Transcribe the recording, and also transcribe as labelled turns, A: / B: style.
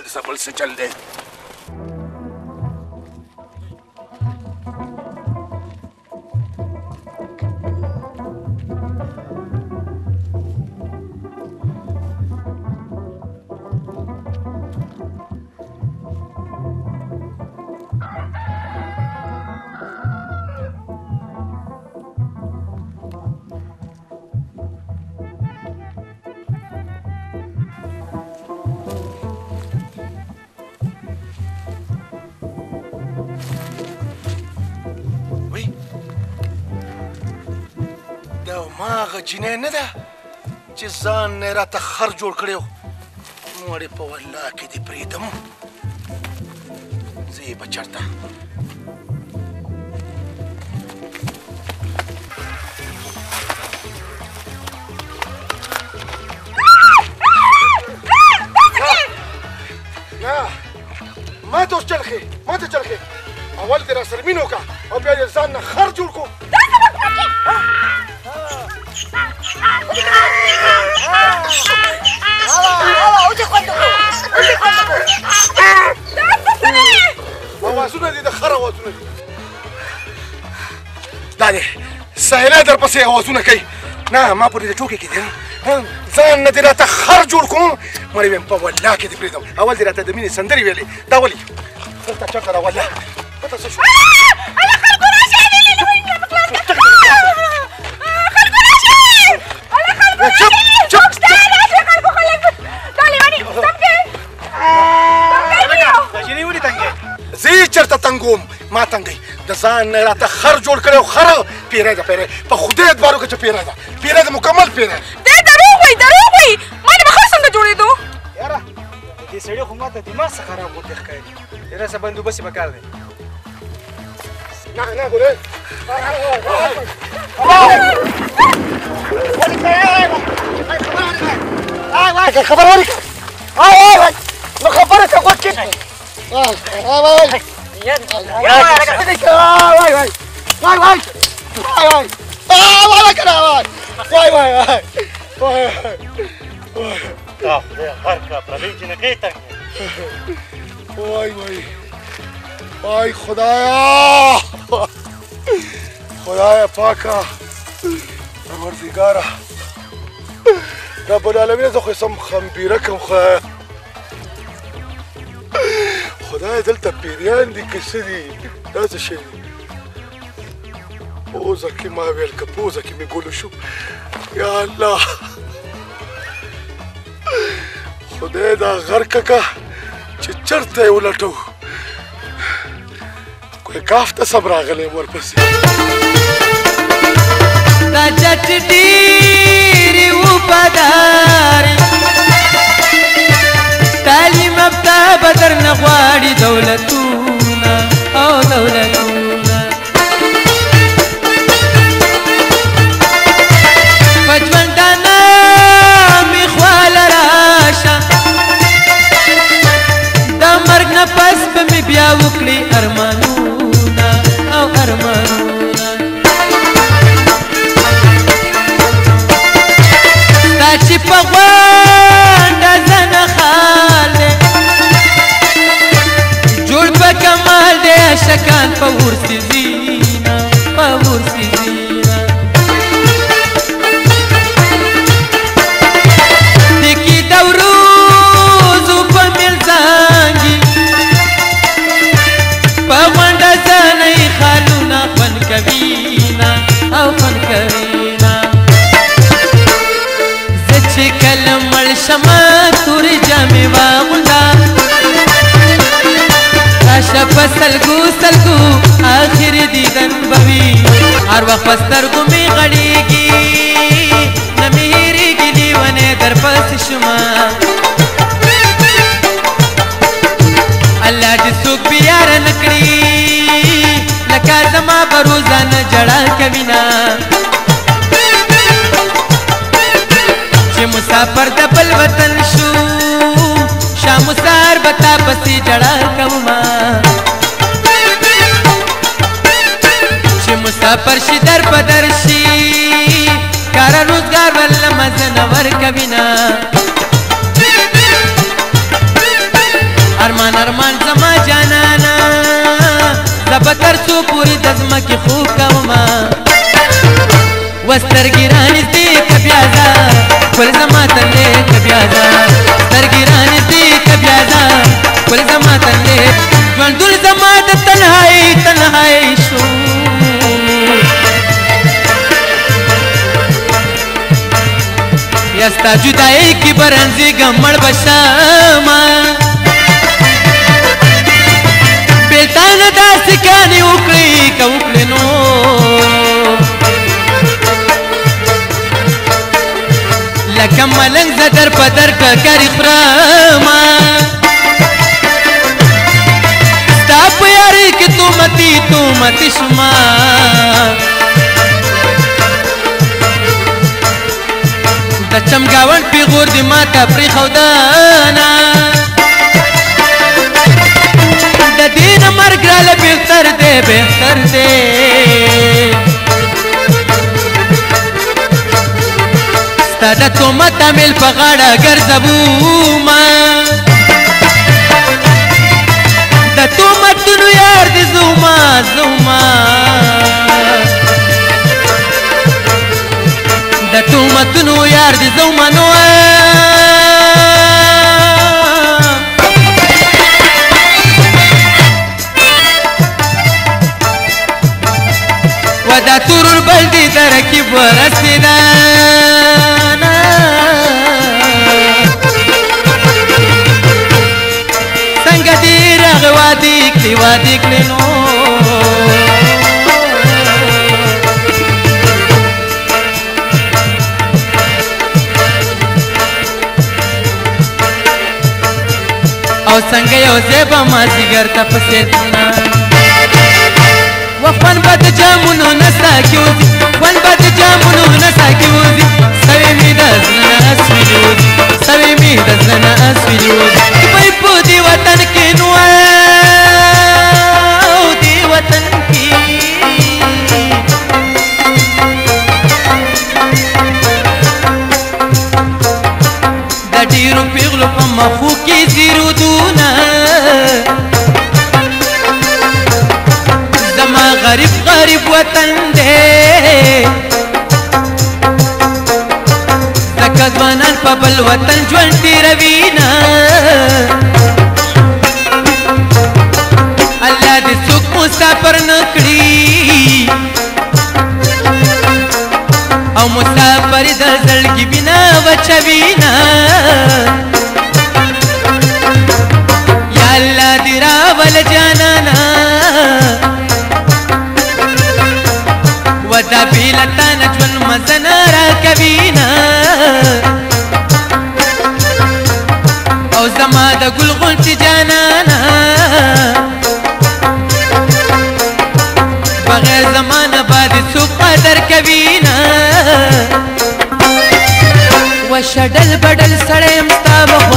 A: د سبل څه چل دی هغه جنۍ نه ده چې ځان نه یې راته خر جوړ کړی و مړې په والله کې دې پرېږدم زه یې به چېرته نه ما ته اوس چل ښې ما ته چل ښې اول دې راسره مینه وکړه او بیا دې ځان نه خر جوړ کړو اوازونه دي د خر اوازونه دي دا دی سهیلا درپسې اوازونه کوي نه ما پورې د ټوکې کې دی ځان نه دې راته خر جوړ کړو مړې ویم په والله کې دې پرېږدم اول دې راته د مینې سندرې ویلې دا ولې دلته چېرته ده والله پته څه شو چرته تنګوم ما تنګوي د ځان نه راته خر جوړ کړی او خر پیری ده پیری په خدای اعتبار وکړه چې پیری ده پیری ده مکمل پیری دی دروغ وایي دروغ وایي ما نه به خر څنګه جوړېدو یاره د دې سړي خو ما ته دماغ څه خراب غوندې ښکاري یاره څه بندوبست یې پکار دی نه نه ګورې خبر ورکړه نو خبره ته غوږ کېږدئ وای خدایا خدایا پاکه پروردګاره رب العالمین زه خو یې سم خمبیره کړم خدایا خدای دلته پیریان دي که څه دي دا څه شی دي پوزه کې ما ویل که پوزه کې مې ګولو شو یا الله خدای دا غر ککه چې چېرته یې ولټو کوی کاف ته سم راغلی یم ورپسې دا جټ ډېرې وفادارې تعلیم یافته به درنه غواړي دولتونه او دولتونه په ژوندانه مې خواله راشه د مرګ نه پس به مې بیا وکړي ارمانونه او ارمانونه ستا چې په غونډه زنه خال دی جوړ په کمال دی عشقان په ورسې زینه په ورسې زینه دیکې د وروځو په ملزانګي په غونډه زنه یې خالونه خوند کوینه او خوند کوینه زه چې کله مړ شمه تورې جامې واغونده راشه په سلګو سلګو آخر دیدن به وي هر وخت په سترګو مې غړېږي نه مې هېرېږي لیونی درپسې شومه الله دې څوک بیاره نه کړي لکه زما به روزانه ژړا کوینه چې مسافر د بل وطن شو شام سهار به تا پسې ژړا کومه چې مسافر شي در په در شي کاره روزګار ولله مزه نه ورکوینه
B: ارمان ارمان زما جانانا زبتر سو پوری دزمکی خوب کوما وسترگی رانزدی کبیازا کل زما تنده کبیازا سترگی رانزدی کبیازا کل زما تنده ژوندون زما د تنهایی تنهایی شو یستا جدائی کی برنزی گمڑ بشاما بیلتان دا سکانی اکڑی کا اکڑی نو لکم ملنگ زدر پدر کا کری خراما ستا پیاری کی تو متی شما د چمګاون پیغور دی ماته پری خودانا د دین مرګ را له بهتر دی ستا د تومت عمل په غاړه ګرځوما د تومتونو یار دی زوما د تومتونو یار دی زوما نو ودا تور البلدی درکب ورسیدانا څنګه دی رغ وادي کلی نو او څنګه یو زیبا مازیګر ته پسېدنا وخوان به د جامونو نڅا کې وځي خوان به د جامونو نڅا کې وځي سوی مې د زړه نه اسویلي وځي دوی په دې وطن کې نو دې وطن کې د ډېرو پیغلو په مخو کې زیرودونه زما غریب وطن دی ځکه ځوانان په بل وطن ژوند تېروينه الله دې څوک مسافر نه کړي او مسافر د زړګي بنا وچوينه یا الله دې راول جانانا ودا بیلتان ژوند مزه راکوينه او زما د ګل غونډې جانانا بغیر زمانه باندې څوک قدر کوينه وشډل بدل سړی یم ستا